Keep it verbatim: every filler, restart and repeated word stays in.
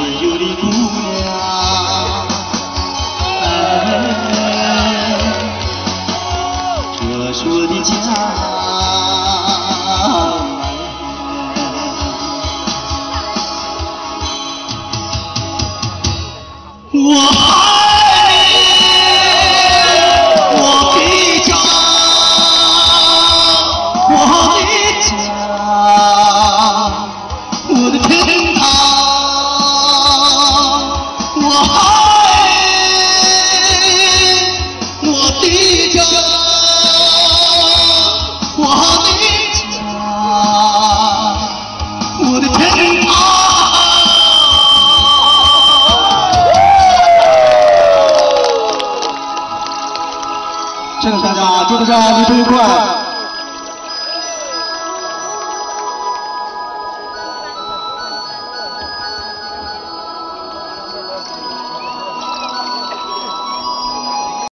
有的姑娘，哎，这是我的家。 我爱你，我的家，我的家，我的天堂。我爱你，我的家，我的家，我的天堂。 谢谢大家，祝大家旅途愉快。